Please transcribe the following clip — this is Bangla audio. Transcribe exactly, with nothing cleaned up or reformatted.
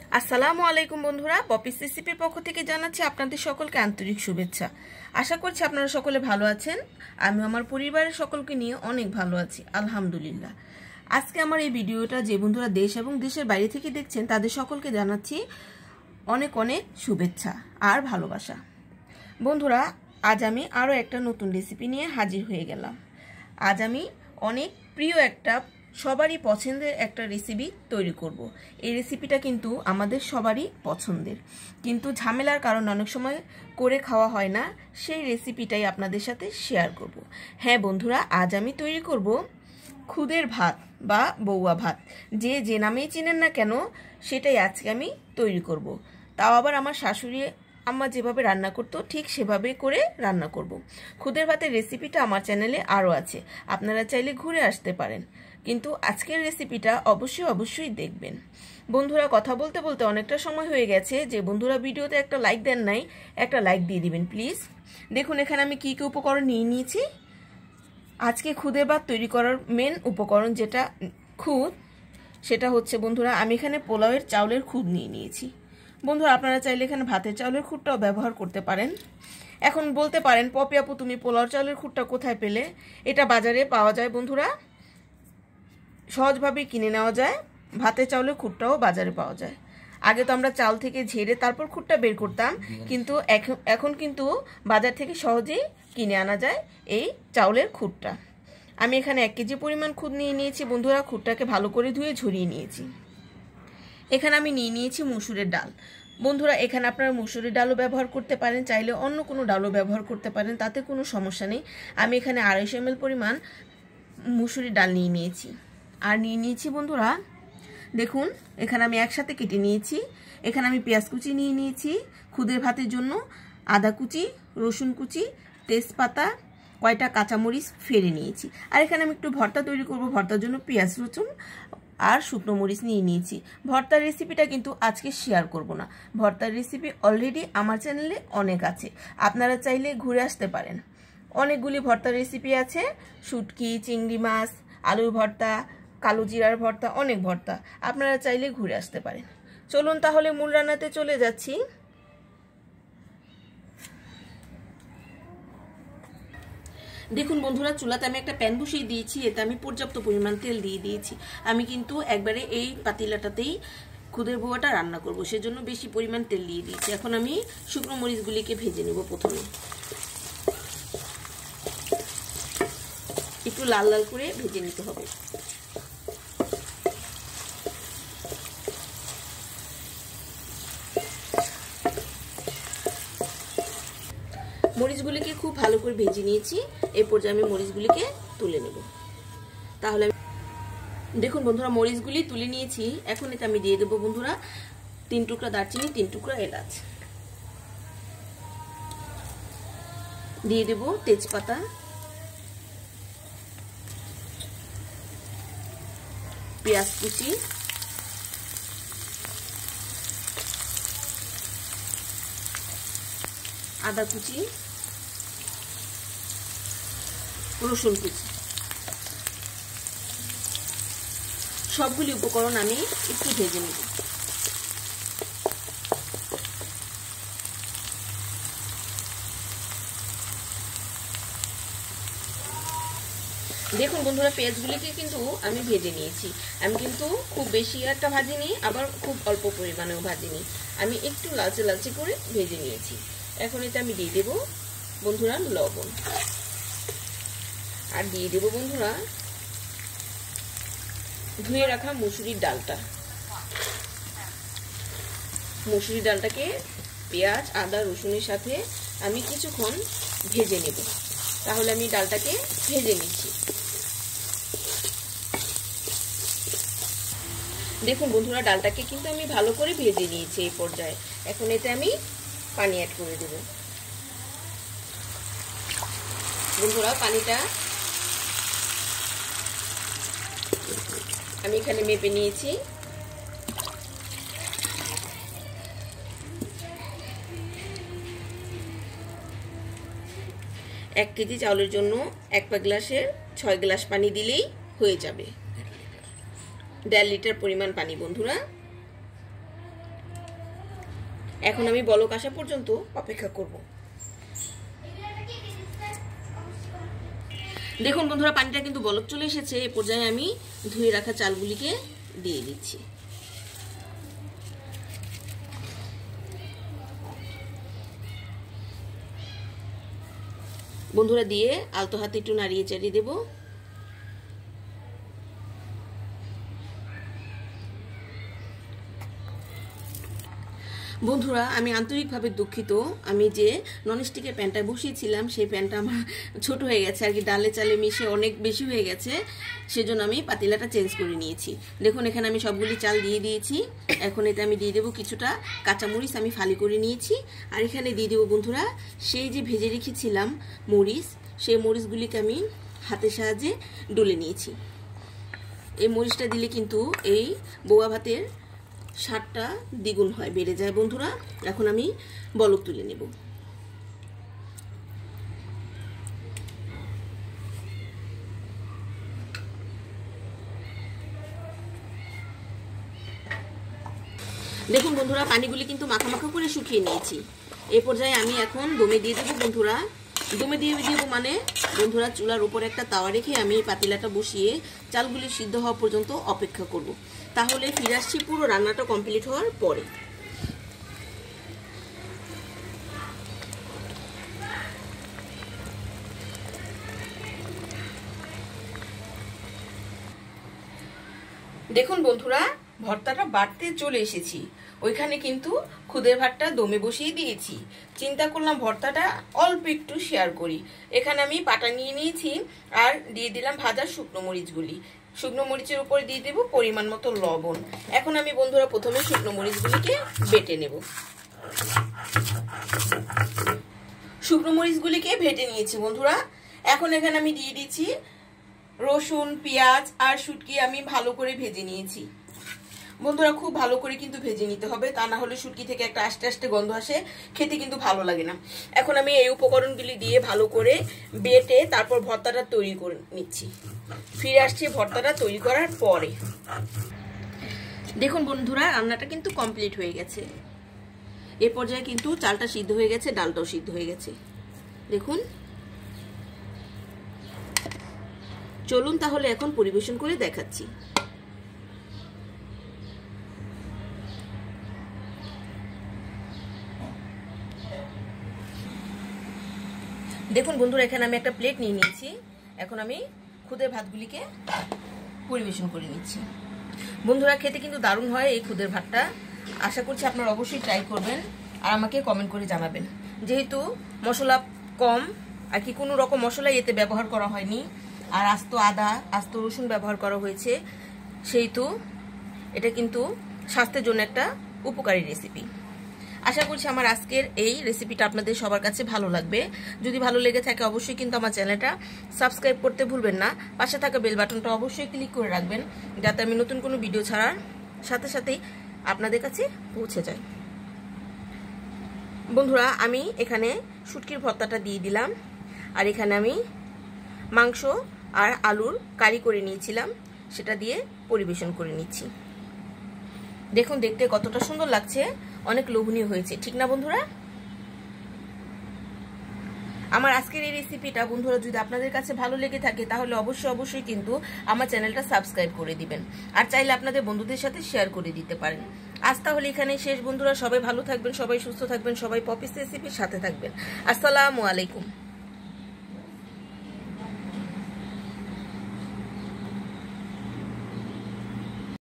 আসসালামু আলাইকুম বন্ধুরা, পপিস রেসিপির পক্ষ থেকে জানাচ্ছি আপনাদের সকলকে আন্তরিক শুভেচ্ছা। আশা করছি আপনারা সকলে ভালো আছেন। আমি আমার পরিবারের সকলকে নিয়ে অনেক ভালো আছি, আলহামদুলিল্লাহ। আজকে আমার এই ভিডিওটা যে বন্ধুরা দেশ এবং দেশের বাইরে থেকে দেখছেন তাদের সকলকে জানাচ্ছি অনেক অনেক শুভেচ্ছা আর ভালোবাসা। বন্ধুরা, আজ আমি আরও একটা নতুন রেসিপি নিয়ে হাজির হয়ে গেলাম। আজ আমি অনেক প্রিয় একটা সবারই পছন্দের একটা রেসিপি তৈরি করব। এই রেসিপিটা কিন্তু আমাদের সবারই পছন্দের, কিন্তু ঝামেলার কারণে অনেক সময় করে খাওয়া হয় না। সেই রেসিপিটাই আপনাদের সাথে শেয়ার করব। হ্যাঁ বন্ধুরা, আজ আমি তৈরি করব খুদের ভাত বা বৌয়া ভাত, যে যে নামেই চিনেন না কেন সেটাই আজকে আমি তৈরি করব। তাও আবার আমার শাশুড়ি আম্মা যেভাবে রান্না করতো ঠিক সেভাবে করে রান্না করব। খুদের ভাতের রেসিপিটা আমার চ্যানেলে আরও আছে, আপনারা চাইলে ঘুরে আসতে পারেন, কিন্তু আজকের রেসিপিটা অবশ্যই অবশ্যই দেখবেন। বন্ধুরা, কথা বলতে বলতে অনেকটা সময় হয়ে গেছে, যে বন্ধুরা ভিডিওতে একটা লাইক দেন নাই, একটা লাইক দিয়ে দিবেন প্লিজ। দেখুন এখানে আমি কী কী উপকরণ নিয়ে নিয়েছি। আজকে খুদের ভাত তৈরি করার মেন উপকরণ যেটা খুদ, সেটা হচ্ছে বন্ধুরা আমি এখানে পোলাওয়ের চাউলের খুদ নিয়ে নিয়েছি। বন্ধুরা, আপনারা চাইলে এখানে ভাতের চাউলের খুদটাও ব্যবহার করতে পারেন। এখন বলতে পারেন, পপি আপু তুমি পোলাওর চাউলের খুদটা কোথায় পেলে? এটা বাজারে পাওয়া যায় বন্ধুরা, সহজভাবে কিনে নেওয়া যায়। ভাতের চাউলের খুদটাও বাজারে পাওয়া যায়। আগে তো আমরা চাল থেকে ঝেড়ে তারপর খুদটা বের করতাম, কিন্তু এখন এখন কিন্তু বাজার থেকে সহজেই কিনে আনা যায় এই চাউলের খুদটা। আমি এখানে এক কেজি পরিমাণ খুদ নিয়ে নিয়েছি বন্ধুরা। খুদটাকে ভালো করে ধুয়ে ঝরিয়ে নিয়েছি। এখানে আমি নিয়ে নিয়েছি মুসুরের ডাল। বন্ধুরা, এখানে আপনারা মুসুরের ডালও ব্যবহার করতে পারেন, চাইলে অন্য কোনো ডালও ব্যবহার করতে পারেন, তাতে কোনো সমস্যা নেই। আমি এখানে আড়াইশো এম এল পরিমাণ মুসুরির ডাল নিয়ে নিয়েছি। আর নিয়ে নিয়েছি বন্ধুরা, দেখুন এখানে আমি একসাথে কেটে নিয়েছি। এখানে আমি পেঁয়াজ কুচি নিয়ে নিয়েছি খুদের ভাতের জন্য, আদা কুচি, রসুন কুচি, তেজপাতা, কয়টা কাঁচামরিচ ফেড়ে নিয়েছি। আর এখানে আমি একটু ভর্তা তৈরি করব, ভর্তার জন্য পেঁয়াজ, রসুন আর শুকনো মরিচ নিয়ে নিয়েছি। ভর্তার রেসিপিটা কিন্তু আজকে শেয়ার করব না। ভর্তার রেসিপি অলরেডি আমার চ্যানেলে অনেক আছে, আপনারা চাইলে ঘুরে আসতে পারেন। অনেকগুলি ভর্তার রেসিপি আছে, শুটকি, চিংড়ি মাছ, আলুর ভর্তা, কালো জিরার ভর্তা, অনেক ভর্তা, আপনারা চাইলে ঘুরে আসতে পারেন। চলুন তাহলে মূল রান্নাতে চলে যাচ্ছি। দেখুন বন্ধুরা, চুলাতে আমি একটা প্যান বসিয়ে দিয়েছি, এতে আমি পর্যাপ্ত পরিমাণ তেল দিয়ে দিয়েছি। আমি কিন্তু একবারে এই পাতিলাটাতেই খুদের বৌয়াটা রান্না করব, সেজন্য বেশি পরিমাণ তেল দিয়ে দিয়েছি। এখন আমি শুকনো মরিচগুলিকে ভেজে নেব। প্রথমে একটু লাল লাল করে ভেজে নিতে হবে। মরিচগুলিকে খুব ভালো করে ভেজে নিয়েছি। এই পর্যায়ে আমি মরিচগুলিকে তুলে নেব। তাহলে দেখুন বন্ধুরা, মরিচগুলি তুলে নিয়েছি। এখন এতে আমি দিয়ে দেবো বন্ধুরা তিন টুকরা দারচিনি, তিন টুকরা এলাচ, দিয়ে দেব তেজপাতা, পেঁয়াজ কুচি, আদা কুচি, রসুন কুচি, সবগুলি উপকরণ আমি একটু ভেজে নেব। দেখুন বন্ধুরা, পেঁয়াজগুলিকে কিন্তু আমি ভেজে নিয়েছি। আমি কিন্তু খুব বেশি একটা ভাজিনি, আবার খুব অল্প পরিমাণেও ভাজিনি, আমি একটু লালচে লালচে করে ভেজে নিয়েছি। এখন এতে আমি দিয়ে দেব বন্ধুরা লবণ, আর দিয়ে দেব বন্ধুরা ধুয়ে রাখা মুসুরির ডালটা। মুসুরির ডালটাকে পেঁয়াজ, আদা, রসুনের সাথে আমি কিছুক্ষণ ভেজে নেব। তাহলে আমি ডালটাকে ভেজে নিচ্ছি। দেখুন বন্ধুরা, ডালটাকে কিন্তু আমি ভালো করে ভেজে নিয়েছি এই পর্যায়ে। এখন এতে আমি পানি অ্যাড করে দেব। বন্ধুরা, পানিটা আমি এখানে মেপে নিয়েছি। এক কেজি চাউলের জন্য এক পা গ্লাসের ছয় গ্লাস পানি দিলেই হয়ে যাবে। দেড় লিটার পরিমাণ পানি বন্ধুরা। এখন আমি বলক আসা পর্যন্ত অপেক্ষা করব। দেখুন বন্ধুরা, পানিটা কিন্তু বলক চলে এসেছে। এই পর্যায়ে আমি ধুয়ে রাখা চালগুলিকে দিয়ে দিচ্ছি। বন্ধুরা, দিয়ে আলতো হাতে একটু নাড়িয়ে চাড়িয়ে দেবো। বন্ধুরা, আমি আন্তরিকভাবে দুঃখিত। আমি যে ননস্টিকের প্যানটা বসিয়েছিলাম সেই প্যানটা আমার ছোট হয়ে গেছে আর কি, ডালে চালে মিশে অনেক বেশি হয়ে গেছে, সেজন্য আমি পাতিলাটা চেঞ্জ করে নিয়েছি। দেখুন, এখানে আমি সবগুলি চাল দিয়ে দিয়েছি। এখন এতে আমি দিয়ে দেবো কিছুটা কাঁচামরিচ, আমি ফালি করে নিয়েছি। আর এখানে দিয়ে দেবো বন্ধুরা সেই যে ভেজে রেখেছিলাম মরিচ, সেই মরিচগুলিকে আমি হাতের সাহায্যে ডলে নিয়েছি। এই মরিচটা দিলে কিন্তু এই বউয়া ভাতের স্বাদটা দ্বিগুণ হয়, বেড়ে যায় বন্ধুরা। এখন আমি বলক তুলে নেব। দেখুন বন্ধুরা, পানিগুলি কিন্তু মাখা মাখা করে শুকিয়ে নিয়েছি। এই পর্যায়ে আমি এখন দমে দিয়ে দেবো বন্ধুরা। দমে দিয়ে দেবো মানে বন্ধুরা, চুলার উপরে একটা তাওয়া রেখে আমি পাতিলাটা বসিয়ে চালগুলি সিদ্ধ হওয়া পর্যন্ত অপেক্ষা করব। তাহলে ফিরে আসছি পুরো রান্নাটা কমপ্লিট হওয়ার পরে। দেখুন বন্ধুরা, ভর্তাটা বাড়তে চলে এসেছি। ওইখানে কিন্তু খুদের ভাতটা দমে বসিয়ে দিয়েছি। চিন্তা করলাম ভর্তাটা অল্প একটু শেয়ার করি। এখানে আমি পাটা নিয়ে নিয়েছি আর দিয়ে দিলাম ভাজা শুকনো মরিচগুলি। শুকনো মরিচের উপরে দিয়ে দেবো পরিমাণ মতো লবণ। এখন আমি বন্ধুরা প্রথমে শুকনো মরিচগুলিকে বেটে নেব। শুকনো মরিচগুলিকে ভেটে নিয়েছি বন্ধুরা। এখন এখানে আমি দিয়ে দিচ্ছি রসুন, পেঁয়াজ আর শুটকি আমি ভালো করে ভেজে নিয়েছি। বন্ধুরা, খুব ভালো করে কিন্তু ভেজে নিতে হবে, তা না হলে শুটকি থেকে একটা আস্তে আস্তে গন্ধ আসে, খেতে কিন্তু ভালো লাগে না। এখন আমি এই উপকরণগুলি দিয়ে ভালো করে বেটে তারপর ভর্তাটা তৈরি করে নিচ্ছি। ফিরে আসছি ভর্তাটা তৈরি করার পরে। দেখুন বন্ধুরা, রান্নাটা কিন্তু কমপ্লিট হয়ে গেছে। এ পর্যায়ে কিন্তু চালটা সিদ্ধ হয়ে গেছে, ডালটাও সিদ্ধ হয়ে গেছে। দেখুন, চলুন তাহলে এখন পরিবেশন করে দেখাচ্ছি। দেখুন বন্ধুরা, এখানে আমি একটা প্লেট নিয়ে নিয়েছি। এখন আমি খুদের ভাতগুলিকে পরিবেশন করে নিচ্ছি। বন্ধুরা, খেতে কিন্তু দারুণ হয় এই খুদের ভাতটা। আশা করছি আপনারা অবশ্যই ট্রাই করবেন আর আমাকে কমেন্ট করে জানাবেন। যেহেতু মশলা কম আর কি, কোনো রকম মশলা এতে ব্যবহার করা হয়নি, আর আস্ত আদা, আস্ত রসুন ব্যবহার করা হয়েছে, সেহেতু এটা কিন্তু স্বাস্থ্যের জন্য একটা উপকারী রেসিপি। আশা করছি আমার আজকের এই রেসিপিটা আপনাদের সবার কাছে ভালো লাগবে। যদি ভালো লেগে থাকে অবশ্যই কিন্তু আমার চ্যানেলটা সাবস্ক্রাইব করতে ভুলবেন না। পাশে থাকা বেল বাটনটা অবশ্যই ক্লিক করে রাখবেন, যাতে আমি নতুন কোনো ভিডিও ছাড়ার সাথে সাথেই আপনাদের কাছে পৌঁছে যায়। বন্ধুরা, আমি এখানে শুটকির ভর্তাটা দিয়ে দিলাম, আর এখানে আমি মাংস আর আলুর কারি করে নিয়েছিলাম, সেটা দিয়ে পরিবেশন করে নিচ্ছি। দেখুন দেখতে কতটা সুন্দর লাগছে, অনেক লোভনীয় হয়েছে, ঠিক না বন্ধুরা? আমার আজকের এই রেসিপিটা বন্ধুরা যদি আপনাদের কাছে ভালো লেগে থাকে তাহলে অবশ্যই অবশ্যই কিন্তু আমার চ্যানেলটা সাবস্ক্রাইব করে দিবেন, আর চাইলে আপনাদের বন্ধুদের সাথে শেয়ার করে দিতে পারেন। আজ তাহলে এখানে শেষ বন্ধুরা। সবাই ভালো থাকবেন, সবাই সুস্থ থাকবেন, সবাই পপিস রেসিপির সাথে থাকবেন। আসসালামু আলাইকুম।